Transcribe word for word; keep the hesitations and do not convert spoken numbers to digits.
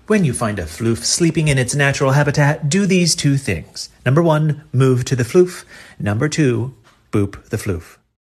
When you find a floof sleeping in its natural habitat, do these two things. Number one, move to the floof. Number two, boop the floof.